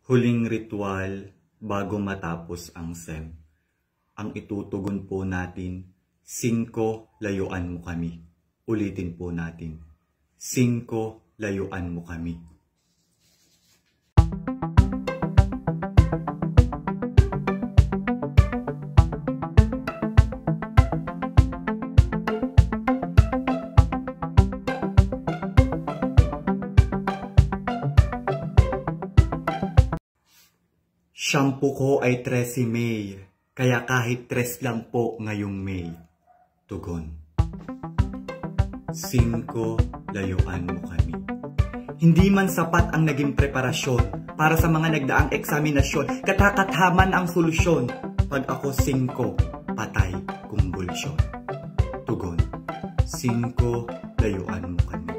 Huling ritual bago matapos ang SEM. Ang itutugon po natin, 5 layuan mo kami. Ulitin po natin, 5 layuan mo kami. Shampoo ko ay 13 May, kaya kahit 3 lang po ngayong May. Tugon. 5 layuan mo kami. Hindi man sapat ang naging preparasyon para sa mga nagdaang eksaminasyon, katakathaman ang solusyon. Pag ako 5, patay kumbulsyon. Tugon. 5 layuan mo kami.